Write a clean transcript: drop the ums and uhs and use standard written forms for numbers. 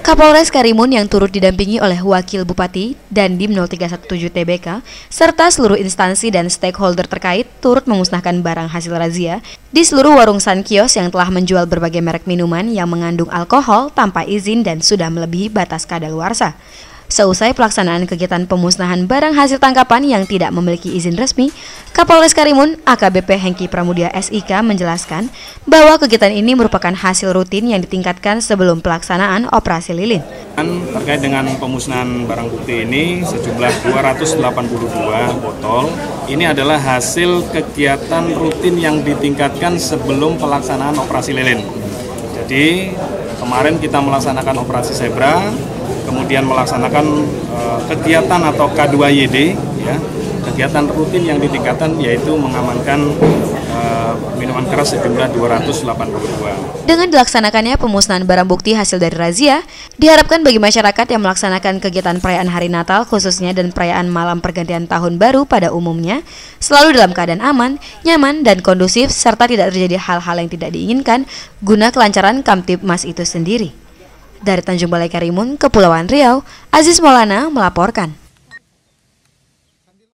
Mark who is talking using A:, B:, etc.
A: Kapolres Karimun yang turut didampingi oleh Wakil Bupati Dandim 0317 TBK serta seluruh instansi dan stakeholder terkait turut memusnahkan barang hasil razia di seluruh warung Sankios yang telah menjual berbagai merek minuman yang mengandung alkohol tanpa izin dan sudah melebihi batas kadaluarsa. Seusai pelaksanaan kegiatan pemusnahan barang hasil tangkapan yang tidak memiliki izin resmi, Kapolres Karimun AKBP Hengki Pramudia SIK menjelaskan bahwa kegiatan ini merupakan hasil rutin yang ditingkatkan sebelum pelaksanaan operasi lilin.
B: Terkait dengan pemusnahan barang bukti ini sejumlah 282 botol, ini adalah hasil kegiatan rutin yang ditingkatkan sebelum pelaksanaan operasi lilin. Jadi kemarin kita melaksanakan operasi zebra, kemudian melaksanakan kegiatan atau K2YD, ya, kegiatan rutin yang ditingkatkan yaitu mengamankan minuman keras sejumlah 282.
A: Dengan dilaksanakannya pemusnahan barang bukti hasil dari razia, diharapkan bagi masyarakat yang melaksanakan kegiatan perayaan Hari Natal khususnya dan perayaan malam pergantian tahun baru pada umumnya, selalu dalam keadaan aman, nyaman, dan kondusif serta tidak terjadi hal-hal yang tidak diinginkan guna kelancaran Kamtibmas itu sendiri. Dari Tanjung Balai Karimun, Kepulauan Riau, Aziz Maulana melaporkan.